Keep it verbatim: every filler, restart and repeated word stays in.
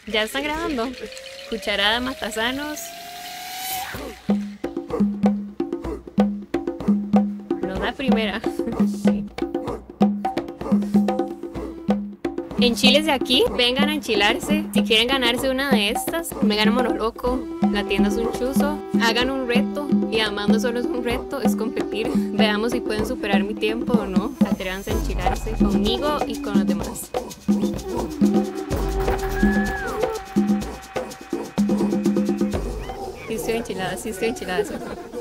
Ya están grabando. Cucharada Matasanos. No la primera. Enchiles de aquí, vengan a enchilarse. Si quieren ganarse una de estas, vengan a Monoloco. La tienda es un chuzo. Hagan un reto. Y además no solo es un reto, es competir. Veamos si pueden superar mi tiempo o no. Atrévanse a enchilarse conmigo y con los demás. Sí estoy enchilada, sí estoy enchilada.